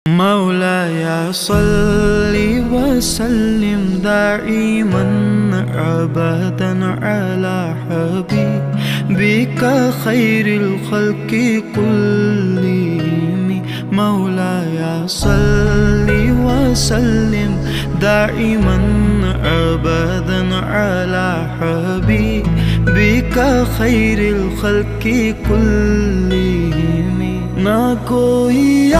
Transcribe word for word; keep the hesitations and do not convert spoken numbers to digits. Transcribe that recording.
मौलाय सल्लि वसल्लिम दाइमन अबदन अला हबीबिका खैरिल खल्क़ि कुल्लिहिम। मौलाय सल्लि वसल्लिम दाइमन अबदन अला हबीबिका खैरिल खल्क़ि कुल्लिहिम। ना कोई